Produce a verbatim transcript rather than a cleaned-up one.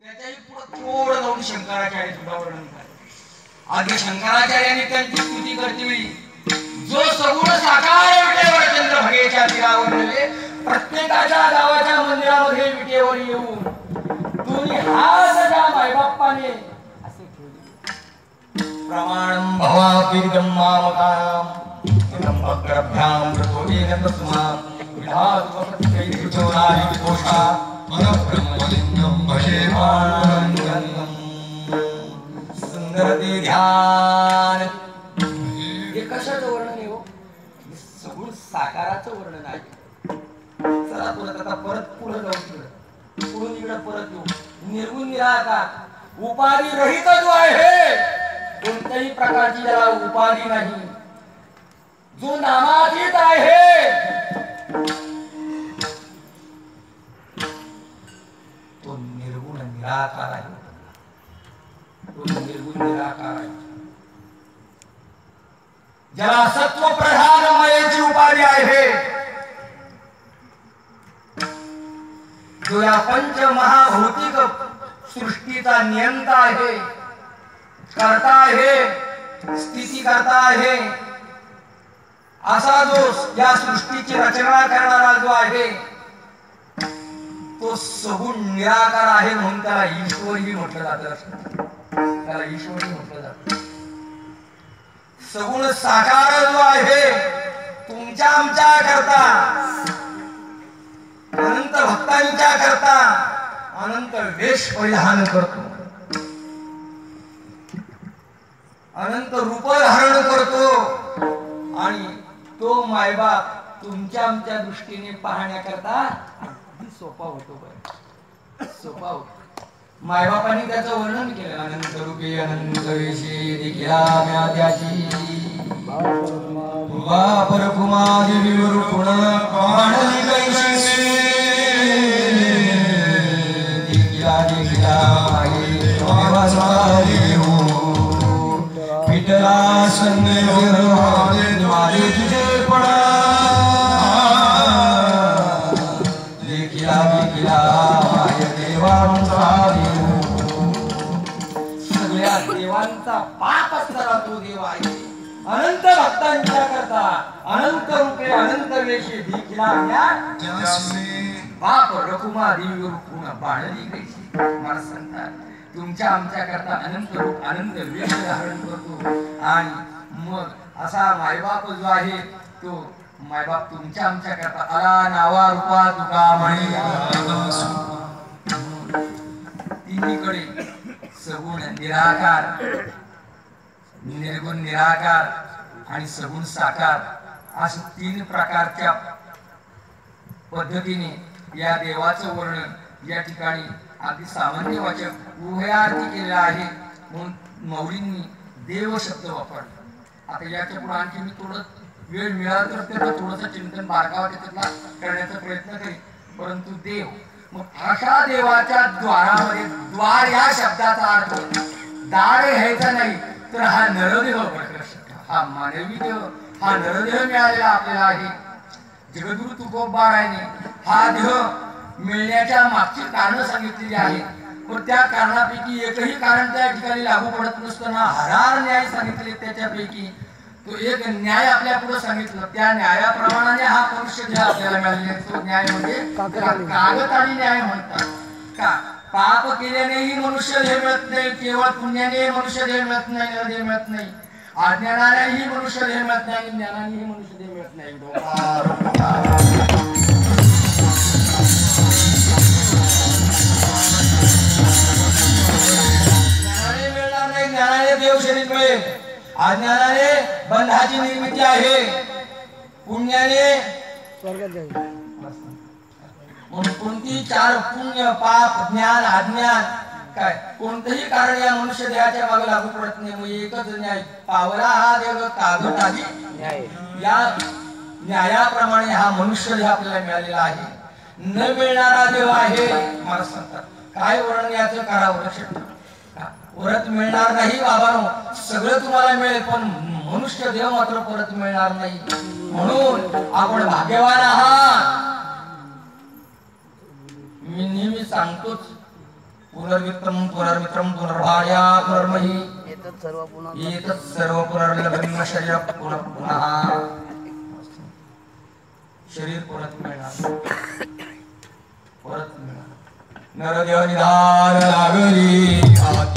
त्याच्याही पुढे थोडं जाऊन शंकराचार्य सुद्धा वर्णन करतात. आधी शंकराचार्यांनी त्यांची स्तुती करते, जो सगुण साकार विटेवर चंद्र भगेच्या तीरावर नव्हे, प्रत्येकाच्या गावाच्या मंदिरामध्ये विटेवर येऊन दोन्ही हात त्या मायबाप्पाने असे ठेवले. प्रमाणं भवापीडं मामकाम भक्तभ्याम प्रतोदेन तस्मा विधातुपतिकैः चोराहि विदोषा परब्रह्मलिंगं भजे मानन्दं. सुंदर ते ध्यान. हे कशाचं वर्णन आहे हो? सगुण साकाराचं वर्णन आहे. चला परत आता परत पुढे जाऊ, पुढून इकडे परत येऊ. निर्गुण निराकार उपाधी रहित जो आहे, कोणत्याही प्रकारची त्याला उपाधी नाही, जो नामातीत आहे, तो निर्गुण निराकार आहे. तो निर्गुण निराकार आहे. ज्याला सत्व प्रधान मायेची उपाधी आहे, जो या पंच महाभौतिक सृष्टीचा नियंता आहे, करता आहे, स्थिती करता आहे, असा जो या सृष्टीची रचना करणारा जो आहे, तो सगुण निराकार आहे. म्हणून त्याला ईश्वरही म्हटलं जातं. त्याला ईश्वरही म्हटलं जातं. सगुण साकार जो आहे, तुमच्या आमच्या करता, अनंत भक्तांच्या करता अनंत वेश परिधान करतो, अनंत रूप धारण करतो. आणि तो मायबाप तुमच्या आमच्या दृष्टीने पाहण्याकरता अगदी सोपा होतो. बरं सोपा होतो. मायबापांनी त्याचं वर्णन केलं. अनंत रूपे अनंत वेशे देखिला म्याद्याची वापर कुमारी विवरुण पाणली कैशी देखिला देखिला माये हो पिटला संदेह द्वारे तुझे पडा देखिला देखिला माय देवांचा सगळ्या देवांचा पाप असणारा तो देव आहे. अनंत भक्तांच्या करता अनंत रूपे अनंत वेशे देखिला बाप रकुमा देवी रूपून बाणली कैसी. मला सांगतात तुमच्या आमच्या करता अनंत रूप अनंत वेश धारण करतो. आणि मग असा मायबाप जो आहे, तो मायबाप तुमच्या आमच्या करता आला नावा रूपा तुका म्हणे. तिन्हीकडे सगुण निराकार, निर्गुण निराकार आणि सगुण साकार अशा तीन प्रकारच्या पद्धतीने या देवाचं वर्णन या ठिकाणी अगदी सामान्य वाचक उभयार्थी केलेला आहे. म्हणून मौलींनी देव शब्द वापरला. आता याच्या पुढे आणखी मी थोडं वेळ मिळाला तर त्याचं थोडंसं चिंतन बारकावा त्याच्यातला करण्याचा प्रयत्न करेन. परंतु देव, मग अशा देवाच्या द्वारामध्ये, द्वार या शब्दाचा अर्थ दार घ्यायचा नाही, तर हा नरदेह प्रकट, हा मानवी देव, हा नरदेह मिळालेला आपल्याला आहे. जगद्गुरु तुकोबारायने हा देह मिळण्याच्या मागची कारण सांगितलेली आहेत. पण त्या कारणापैकी एकही कारण त्या ठिकाणी लागू पडत नसताना हजार न्याय सांगितले. त्याच्यापैकी तो एक न्याय आपल्या पुढे सांगितलं. त्या न्यायाप्रमाणे हा मनुष्य देह आपल्याला मिळालेला. तो न्याय म्हणजे कागदाने न्याय म्हणतात. का पाप केल्यानेही मनुष्य देह मिळत नाही, केवळ पुण्याने मनुष्य देह मिळत नाही, नरदेह मिळत नाही, अज्ञानानेही मनुष्य देह मिळत नाही, ज्ञानानेही मनुष्य देह मिळत नाही. ज्ञानाने मिळणार नाही, ज्ञानाने देव शरीर मिळेल. अज्ञानाने बंधाची निर्मिती आहे, पुण्याने स्वर्गात जाईल. म्हणून कोणती चार पुण्य पाप ज्ञान अज्ञान काय कोणतेही कारण या मनुष्य देहाच्या मागे लागू पडत नाही. मग एकच न्याय, पावला हा देव कागदाची न्याय. या न्यायाप्रमाणे हा मनुष्य देह आपल्याला मिळालेला आहे. न मिळणारा देव आहे. मला सांगतात काय वर्णन याचं करावं. लक्षात परत मिळणार नाही बाबांनो, सगळं तुम्हाला मिळेल पण मनुष्य देह मात्र परत मिळणार नाही. म्हणून आपण भाग्यवान आहात. मी नेहमी सांगतोच, पुनर्वित्तम पुनर्मित्रम पुनर्भार्या पुनर्मयी एतत् सर्व पुनः एतत् सर्व पुनर्लभन्न शरीर पुनः पुनः शरीर परत मिळणार परत मिळणार नरदेव निधान लागली